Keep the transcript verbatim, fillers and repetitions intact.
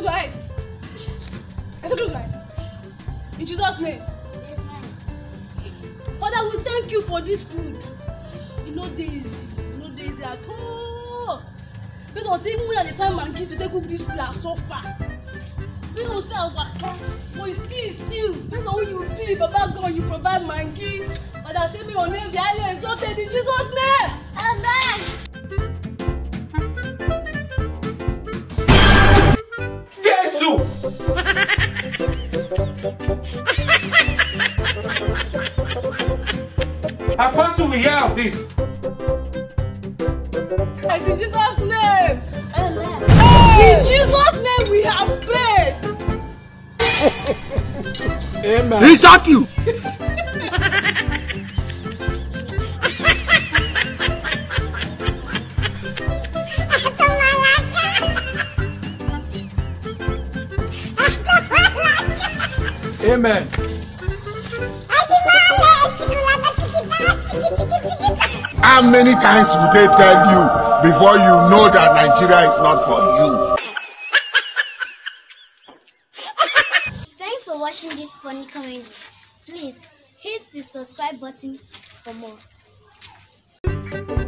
your eyes. Let's close your eyes. In Jesus' name. Father, we thank you for this food. You know this easy. You know this easy at all. Because I was even when they find mangi to take cook this food are so far. Because I say waka, but still, still. Based on who you be, Baba God, you provide mangi. Father, say me your name, the highly exalted in Jesus' name. Amen. Jesus! Apostle, we hear of this. It's in Jesus' name. Amen. In Jesus' name we have prayed. Amen. He shock you. Amen. How many times will they tell you before you know that Nigeria is not for you? Thanks for watching this funny comedy. Please hit the subscribe button for more.